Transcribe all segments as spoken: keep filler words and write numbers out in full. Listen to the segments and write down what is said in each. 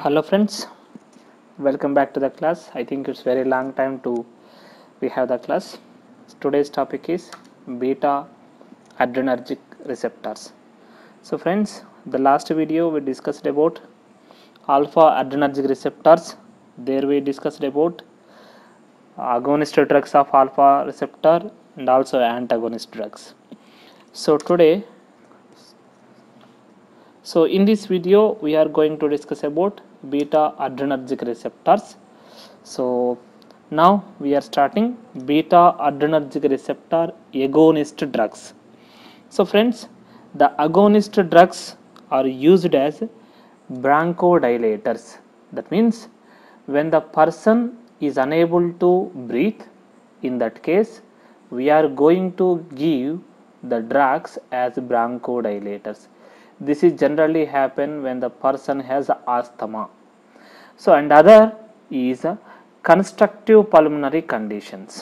Hello friends, welcome back to the class. I think it's very long time to we have the class. Today's topic is beta adrenergic receptors. So friends, the last video we discussed about alpha adrenergic receptors. There we discussed about agonist drugs of alpha receptor and also antagonist drugs. So today So in this video we are going to discuss about beta adrenergic receptors. So now we are starting beta adrenergic receptor agonist drugs. So friends, the agonist drugs are used as bronchodilators. That means when the person is unable to breathe, in that case we are going to give the drugs as bronchodilators. This is generally happen when the person has asthma. So and other is constructive pulmonary conditions.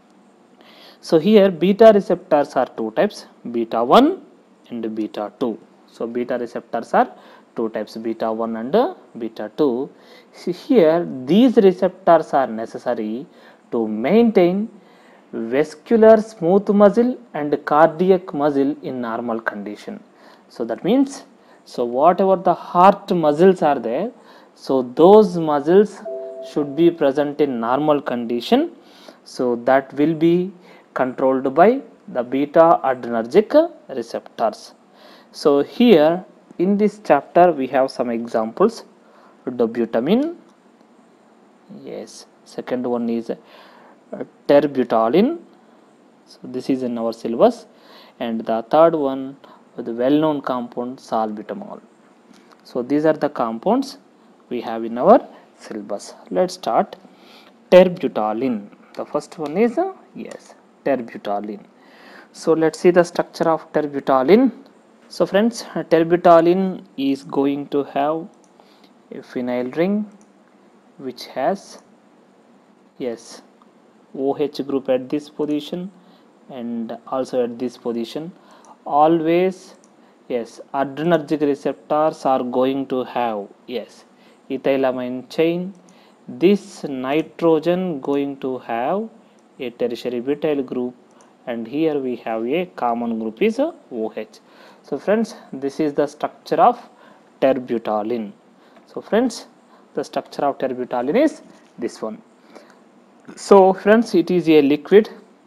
So here beta receptors are two types, beta one and beta two. So beta receptors are two types, beta one and beta two. See here these receptors are necessary to maintain vascular smooth muscle and cardiac muscle in normal condition. So that means, so whatever the heart muscles are there, so those muscles should be present in normal condition. So that will be controlled by the beta adrenergic receptors. So here in this chapter we have some examples. Dobutamine, yes. Second one is uh, terbutaline. So this is in our syllabus, and the third one with the well-known compound salbutamol. So these are the compounds we have in our syllabus. Let's start. Terbutaline. The first one is uh, yes, terbutaline. So let's see the structure of terbutaline. So friends, terbutaline is going to have a phenyl ring which has yes OH group at this position and also at this position. Always yes adrenergic receptors are going to have yes ethylamine chain. This nitrogen going to have a tertiary butyl group, and here we have a common group is OH. So friends, this is the structure of terbutaline. So friends, the structure of terbutaline is this one. So friends, it is a liquid,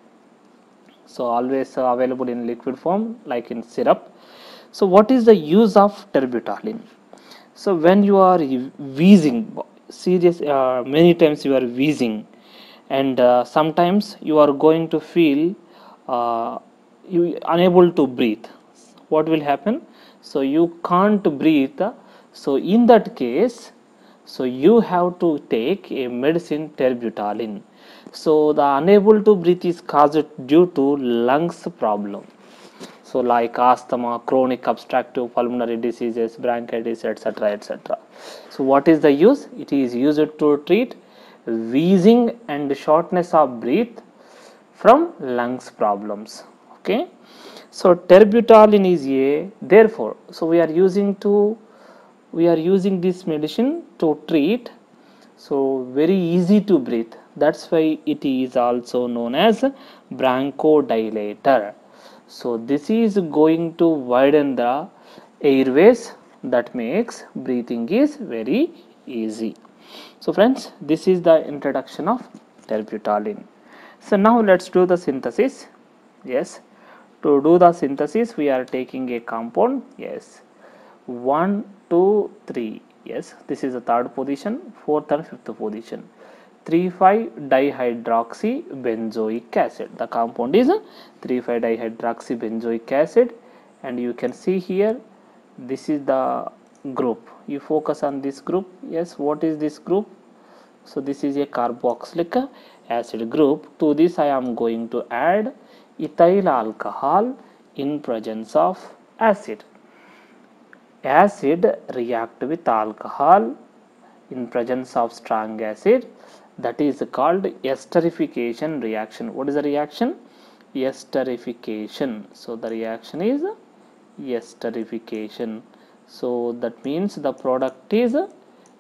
so always uh, available in liquid form like in syrup. So what is the use of terbutaline? So when you are wheezing, serious uh, many times you are wheezing, and uh, sometimes you are going to feel uh, you unable to breathe. What will happen? So you can't breathe. So in that case, so you have to take a medicine terbutaline. So the unable to breathe is caused due to lungs problem. So like asthma, chronic obstructive pulmonary diseases, bronchitis, etc, etc. So what is the use? It is used to treat wheezing and shortness of breath from lungs problems. Okay. So terbutaline is a, therefore, so we are using to we are using this medicine to treat, so very easy to breathe. That's why it is also known as bronchodilator. So this is going to widen the airways, that makes breathing is very easy. So friends, this is the introduction of terbutaline. So now let's do the synthesis. Yes, to do the synthesis we are taking a compound. Yes, one, two, three. Yes, this is the third position, fourth and fifth position. three five dihydroxybenzoic acid. The compound is three five dihydroxybenzoic acid, and you can see here this is the group. You focus on this group. Yes, what is this group? So this is a carboxylic acid group. To this I am going to add ethyl alcohol in presence of acid. Acid react with alcohol in presence of strong acid. That is called esterification reaction. What is the reaction? Esterification. So the reaction is esterification. So that means the product is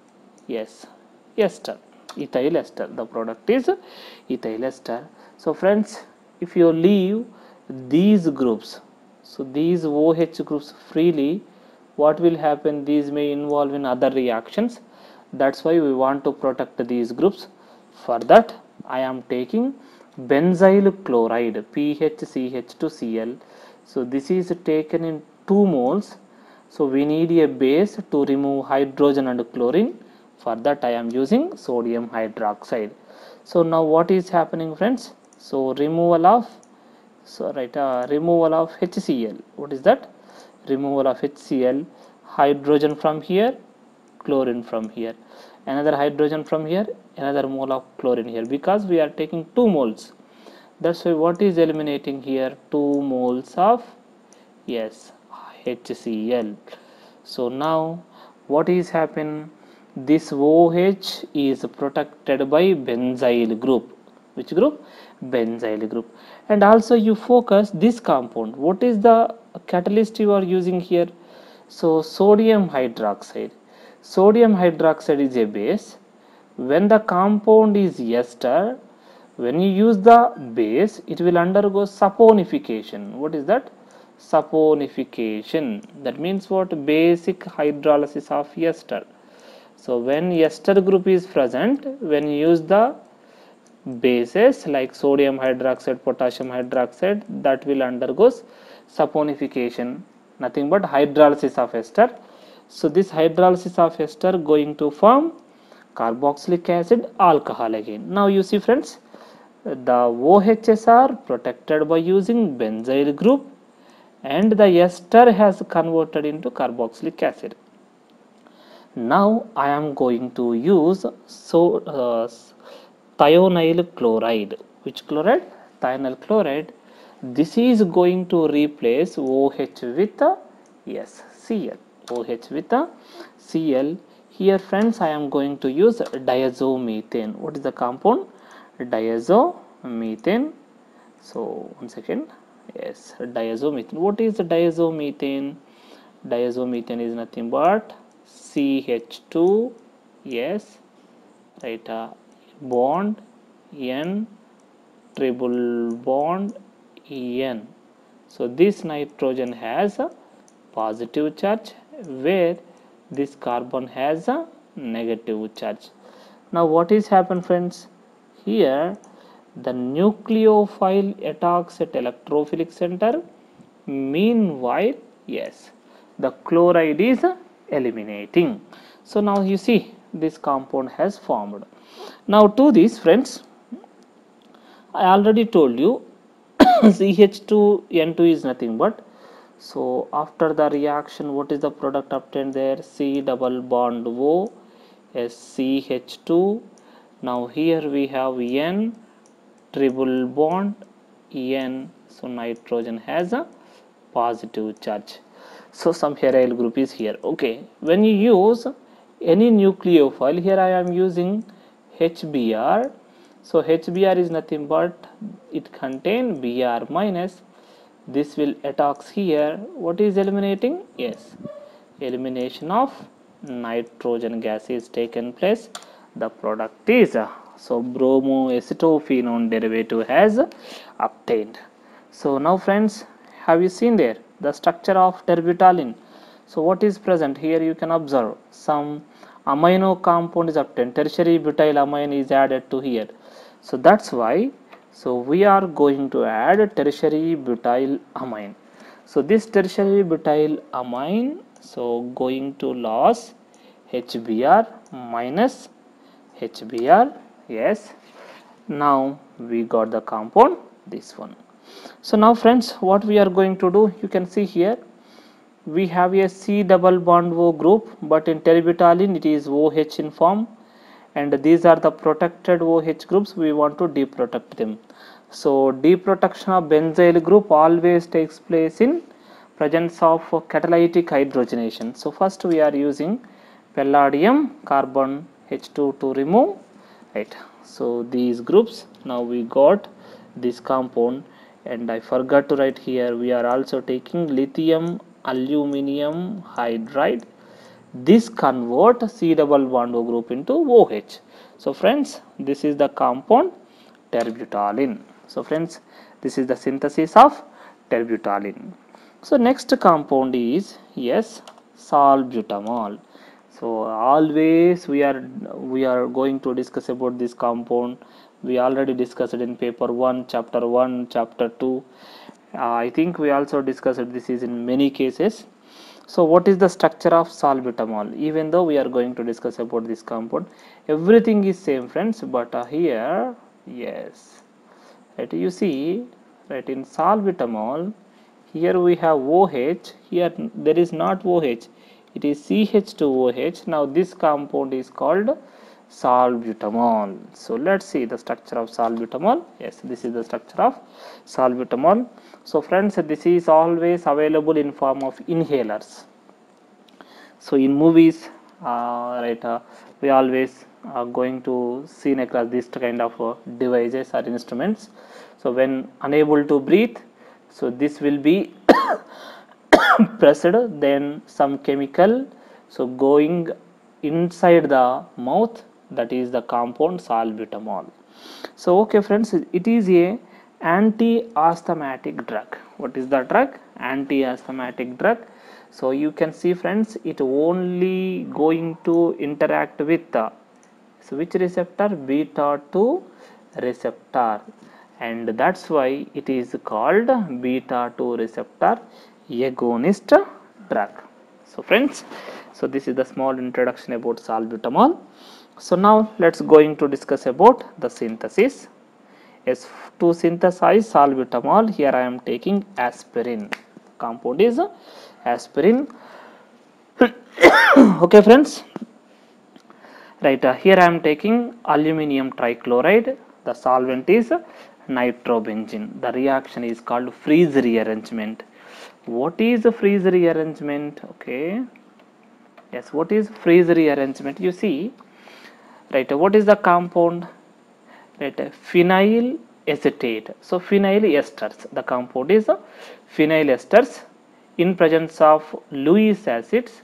yes, ester, ethyl ester. The product is ethyl ester. So friends, if you leave these groups, so these OH groups freely, what will happen? These may involve in other reactions. That's why we want to protect these groups. For that, I am taking benzyl chloride, P H C H two C l. So this is taken in two moles. So we need a base to remove hydrogen and chlorine. For that I am using sodium hydroxide. So now what is happening, friends? So removal of, so right, uh, removal of HCl. What is that? Removal of HCl, hydrogen from here, chlorine from here, another hydrogen from here, another mole of chlorine here, because we are taking two moles. That's why what is eliminating here? Two moles of, yes, HCl. So now what is happen? This OH is protected by benzyl group. Which group? Benzyl group. And also you focus this compound. What is the catalyst you are using here? So sodium hydroxide. Sodium hydroxide is a base. When the compound is ester, when you use the base, it will undergo saponification. What is that? Saponification. That means what? Basic hydrolysis of ester. So when ester group is present, when you use the bases like sodium hydroxide, potassium hydroxide, that will undergoes saponification, nothing but hydrolysis of ester. So this hydrolysis of ester going to form carboxylic acid alcohol again. Now you see friends, the O H's are protected by using benzyl group and the ester has converted into carboxylic acid. Now I am going to use so uh, thionyl chloride. Which chloride? Thionyl chloride. This is going to replace OH with a, yes, Cl. OH with a Cl. Here friends, I am going to use diazomethane. What is the compound? Diazomethane. So one second. Yes, diazomethane. What is diazomethane? Diazomethane is nothing but C H two, yes, right, uh, bond N, triple bond En. So this nitrogen has a positive charge where this carbon has a negative charge. Now what is happened, friends? Here the nucleophile attacks at electrophilic center. Meanwhile, yes, the chloride is eliminating. So now you see this compound has formed. Now to this, friends, I already told you C H two N two is nothing but, so after the reaction, what is the product obtained there? C double bond O, S C H two. Now here we have N, triple bond En. So nitrogen has a positive charge. So some aryl group is here. Okay, when you use any nucleophile, here I am using H B r. So H B r is nothing but it contain Br minus. This will attacks here. What is eliminating? Yes, elimination of nitrogen gas is taken place. The product is uh, so bromoacetophenone derivative has obtained. So now friends, have you seen there the structure of terbutaline? So what is present here? You can observe some amino compound is obtained. Tertiary butyl amine is added to here. So that's why, so we are going to add tertiary butyl amine. So this tertiary butyl amine, so going to loss H B r minus H B r. Yes, now we got the compound, this one. So now friends, what we are going to do, you can see here we have a C double bond O group, but in terbutaline it is OH in form, and these are the protected OH groups. We want to deprotect them. So deprotection of benzyl group always takes place in presence of catalytic hydrogenation. So first we are using palladium carbon H two to remove, right. So these groups, now we got this compound, and I forgot to write here we are also taking lithium aluminum hydride. this convert C double bond O group into OH. So friends, this is the compound terbutaline. So friends, this is the synthesis of terbutaline. So next compound is, yes, salbutamol. So always we are we are going to discuss about this compound. We already discussed it in paper one, chapter one, chapter two. uh, I think we also discussed this is in many cases. So what is the structure of salbutamol? Even though we are going to discuss about this compound, everything is same friends, but uh, here, yes, right, you see, right, in salbutamol, here we have OH, here there is not OH, it is C H two O H. Now this compound is called salbutamol. So let's see the structure of salbutamol. Yes, this is the structure of salbutamol. So friends, this is always available in form of inhalers. So in movies, uh, right, uh, we always are going to see across this kind of uh, devices or instruments. So when unable to breathe, so this will be pressed, then some chemical so going inside the mouth, that is the compound salbutamol. So okay friends, it is a anti-asthmatic drug. What is the drug? Anti-asthmatic drug. So you can see friends, it only going to interact with the, so which receptor? Beta two receptor, and that's why it is called beta two receptor agonist drug. So friends, so this is the small introduction about salbutamol. So now let's going to discuss about the synthesis. Yes, to synthesize salbutamol, here I am taking aspirin. Compound is aspirin. Okay friends, right, uh, here I am taking aluminium trichloride. The solvent is nitrobenzene. The reaction is called freeze rearrangement. What is freeze rearrangement? Okay, yes, what is freeze rearrangement? You see, right, what is the compound? Right, phenyl acetate. So phenyl esters, the compound is phenyl esters in presence of Lewis acids.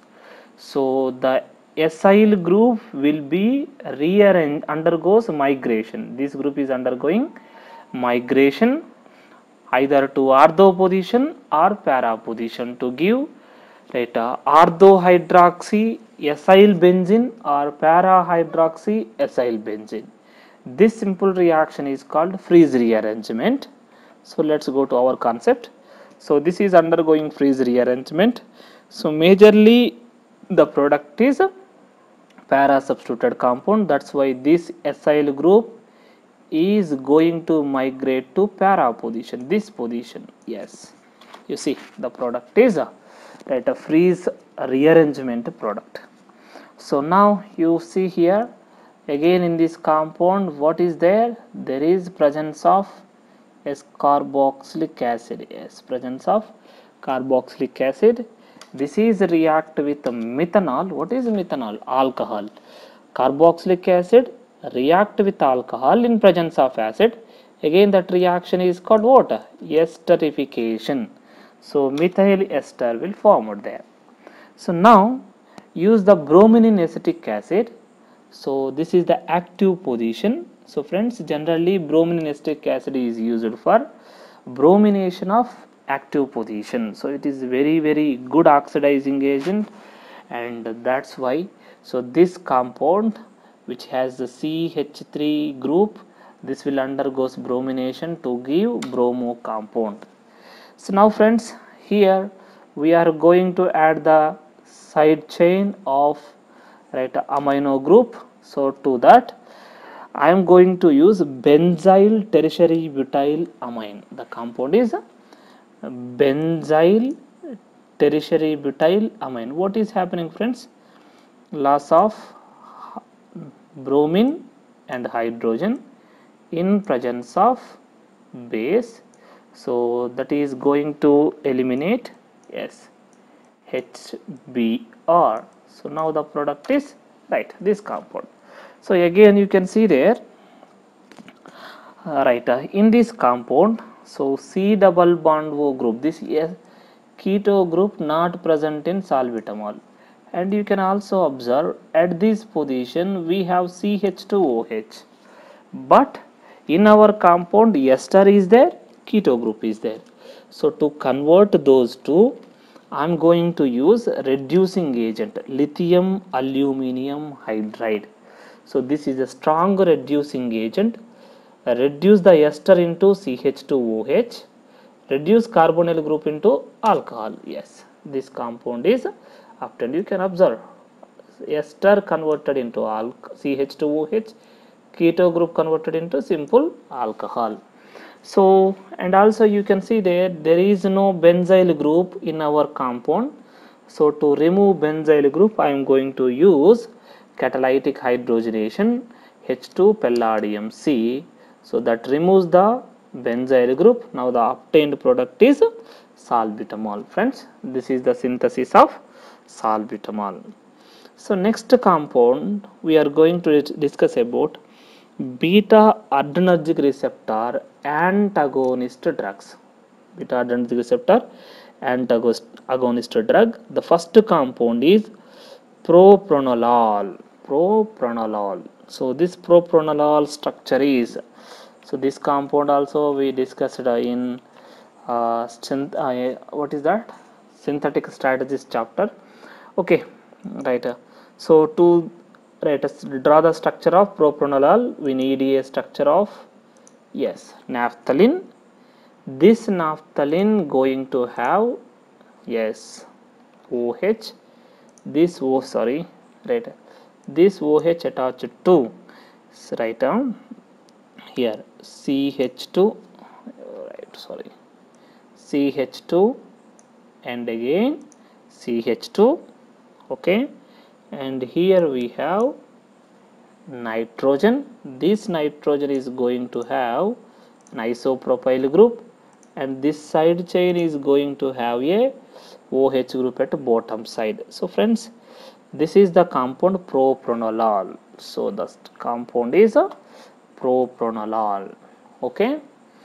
So the acyl group will be rearranged, undergoes migration. This group is undergoing migration either to ortho position or para position to give, right, uh, orthohydroxy acyl benzene or para hydroxy acyl benzene. This simple reaction is called freeze rearrangement. So let's go to our concept. So this is undergoing freeze rearrangement. So majorly the product is a para substituted compound. That's why this acyl group is going to migrate to para position, this position. Yes, you see the product is a, right, a freeze rearrangement product. So now you see here, again in this compound, what is there? There is presence of yes, carboxylic acid. Yes, presence of carboxylic acid. This is react with methanol. What is methanol? Alcohol. Carboxylic acid react with alcohol in presence of acid. Again that reaction is called what? Esterification. So methyl ester will form there. So now use the bromine acetic acid. So this is the active position. So friends, generally bromine acetic acid is used for bromination of active position. So it is very very good oxidizing agent, and that's why, so this compound which has the C H three group, this will undergoes bromination to give bromo compound. So now friends, here we are going to add the side chain of, right, amino group. So to that I am going to use benzyl tertiary butyl amine. The compound is benzyl tertiary butyl amine. What is happening friends? Loss of bromine and hydrogen in presence of base. So that is going to eliminate, yes, H B r. So now the product is, right, this compound. So again you can see there, uh, right, uh, in this compound, so C double bond O group, this is keto group not present in salbutamol, and you can also observe at this position we have C H two O H, but in our compound ester is there, keto group is there. So to convert those two, I am going to use reducing agent, lithium aluminium hydride. So this is a strong reducing agent. Reduce the ester into C H two O H, reduce carbonyl group into alcohol. Yes, this compound is obtained. You can observe ester converted into C H two O H, keto group converted into simple alcohol. So, and also you can see there there is no benzyl group in our compound. So to remove benzyl group I am going to use catalytic hydrogenation H two palladium C. So that removes the benzyl group. Now the obtained product is salbutamol. Friends, this is the synthesis of salbutamol. So next compound we are going to discuss about beta adrenergic receptor antagonist drugs. Beta adrenergic receptor antagonist drug. The first compound is propranolol. Propranolol. So this propranolol structure is, so this compound also we discussed in uh, uh, what is that, synthetic strategies chapter. Okay, right. So to right, draw the structure of propranolol, we need a structure of, yes, naphthalene. This naphthalene going to have, yes, OH. This O, sorry, right, this OH attached to, right down here, C H two, right, sorry, C H two and again C H two. Okay, and here we have nitrogen. This nitrogen is going to have an isopropyl group, and this side chain is going to have a OH group at bottom side. So friends, this is the compound propranolol. So the compound is a propranolol. Okay.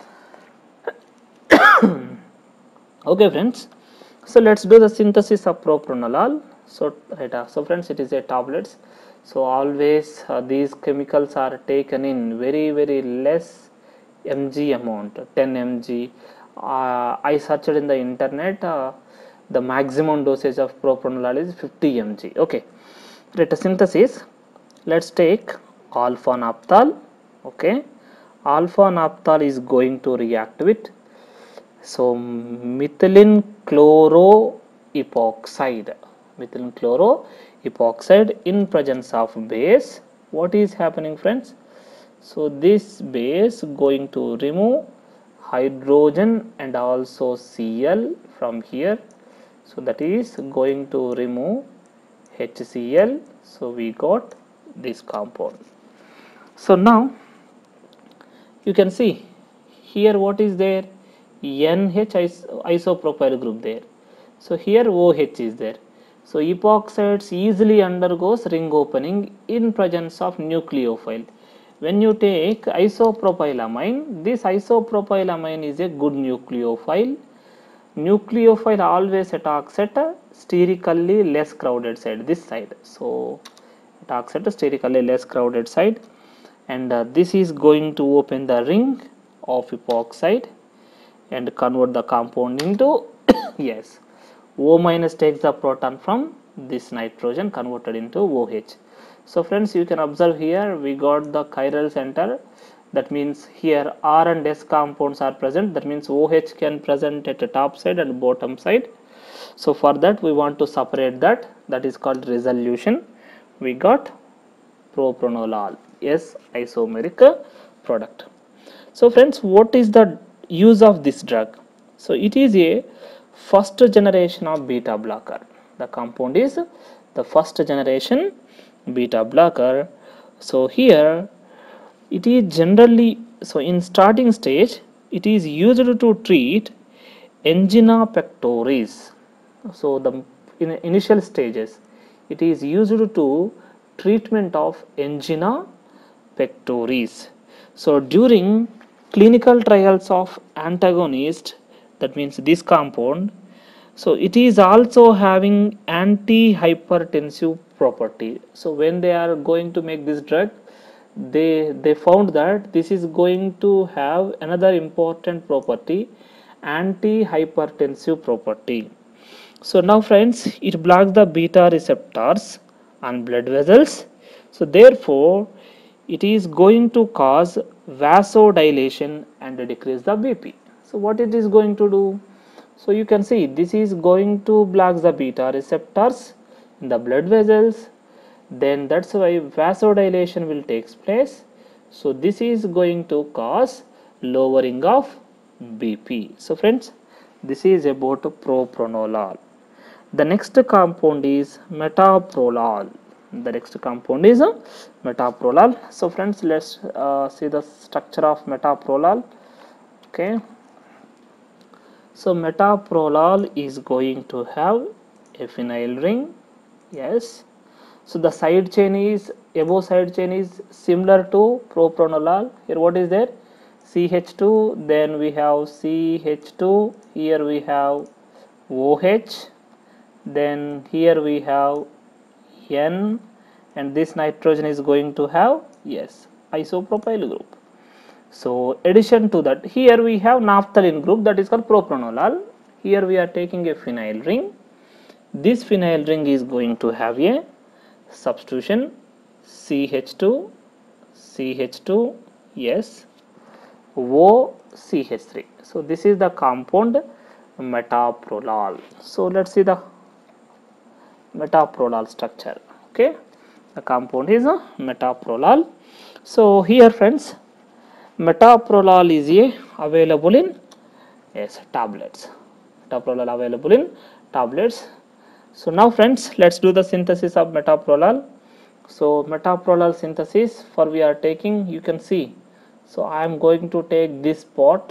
Okay friends, so let's do the synthesis of propranolol. So right, uh, so friends, it is a tablets. So always uh, these chemicals are taken in very very less mg amount, ten mg. uh, I searched in the internet, uh, the maximum dosage of propranolol is fifty mg. Okay, right, a synthesis. Let's take alpha naphthol. Okay, alpha naphthol is going to react with, so methylene chloro epoxide, methylene chloro epoxide in presence of base. What is happening friends? So this base going to remove hydrogen and also Cl from here. So that is going to remove HCl. So we got this compound. So now you can see here what is there, N H is isopropyl group there. So here OH is there. So epoxides easily undergoes ring opening in presence of nucleophile. When you take isopropylamine, this isopropylamine is a good nucleophile. Nucleophile always attacks at a sterically less crowded side, this side. So attacks at a sterically less crowded side, and uh, this is going to open the ring of epoxide and convert the compound into yes, O minus takes the proton from this nitrogen converted into OH. So friends, you can observe here we got the chiral center. That means here R and S compounds are present. That means OH can present at the top side and bottom side. So for that we want to separate that. That is called resolution. We got propranolol, S isomeric product. So friends, what is the use of this drug? So it is a first generation of beta blocker. The compound is the first generation beta blocker. So here it is generally, so in starting stage it is used to treat angina pectoris. So the in initial stages it is used to treatment of angina pectoris. So during clinical trials of antagonist, that means this compound, So it is also having anti-hypertensive property. So when they are going to make this drug, they they found that this is going to have another important property, anti-hypertensive property. So now friends, it blocks the beta receptors on blood vessels. So therefore it is going to cause vasodilation and decrease the B P. So what it is going to do? So you can see this is going to block the beta receptors in the blood vessels, then that's why vasodilation will take place. So this is going to cause lowering of B P. So friends, this is about propranolol. The next compound is metoprolol. The next compound is uh, metoprolol. So friends, let's uh, see the structure of metoprolol. Okay. So metoprolol is going to have a phenyl ring. Yes. So the side chain is, above side chain is similar to propranolol. Here what is there? C H two, then we have C H two, here we have OH, then here we have N, and this nitrogen is going to have, yes, isopropyl group. So addition to that, here we have naphthalene group, that is called propranolol. Here we are taking a phenyl ring. This phenyl ring is going to have a substitution C H two, C H two, yes, O C H three. So this is the compound metoprolol. So let's see the metoprolol structure. Okay, the compound is a metoprolol. So here friends, metoprolol is a available in, yes, tablets. Metoprolol available in tablets. So now friends, let's do the synthesis of metoprolol. So metoprolol synthesis, for we are taking, you can see, so I am going to take this pot.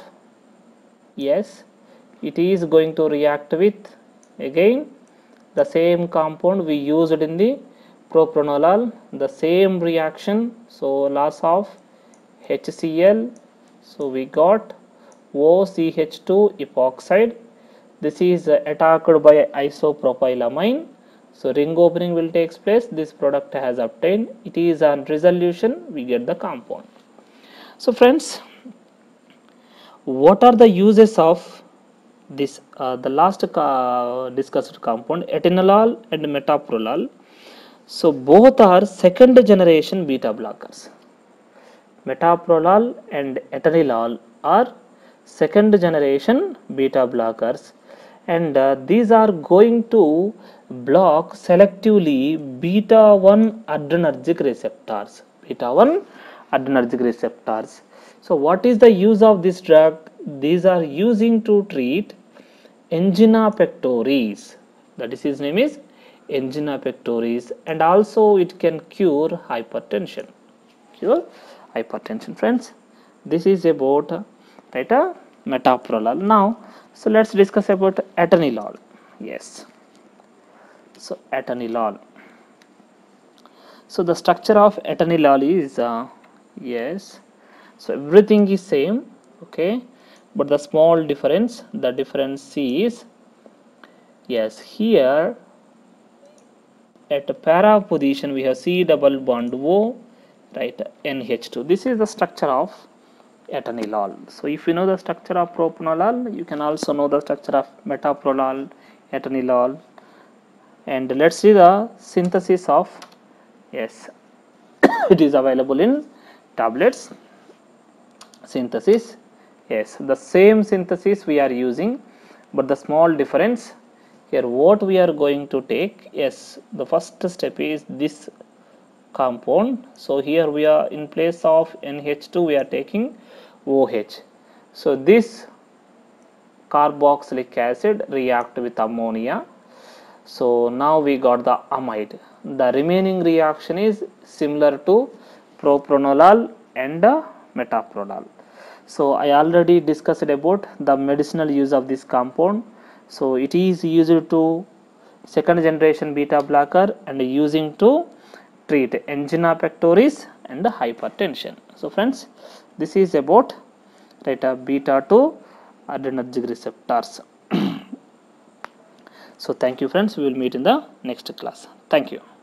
Yes, it is going to react with again the same compound we used in the propranolol, the same reaction. So loss of H C l, so we got O C H two epoxide. This is attacked by isopropylamine. So ring opening will take place. This product has obtained. It is on resolution, we get the compound. So friends, what are the uses of this uh, the last uh, discussed compound, atenolol and metoprolol? So both are second generation beta blockers. Metoprolol and atenolol are second generation beta blockers, and uh, these are going to block selectively beta one adrenergic receptors. Beta one adrenergic receptors. So what is the use of this drug? These are using to treat angina pectoris. The disease name is angina pectoris, and also it can cure hypertension. Cure hypertension, friends. This is about uh, right, uh, metoprolol. Now, so let's discuss about atenolol. Yes. So atenolol. So the structure of atenolol is uh, yes. So everything is same. Okay, but the small difference, the difference is, yes, here at para position we have C double bond O, right, N H two. This is the structure of atenolol. So if you know the structure of propranolol, you can also know the structure of metoprolol, atenolol. And let's see the synthesis of, yes, it is available in tablets. Synthesis, yes, the same synthesis we are using, but the small difference here, what we are going to take, yes, the first step is this compound. So here we are, in place of N H two we are taking OH. So this carboxylic acid react with ammonia. So now we got the amide. The remaining reaction is similar to propranolol and uh, metoprolol. So I already discussed about the medicinal use of this compound. So it is used to second generation beta blocker and using to treat angina pectoris and hypertension. So friends, this is about, right, uh, beta two adrenergic receptors. So thank you friends, we will meet in the next class. Thank you.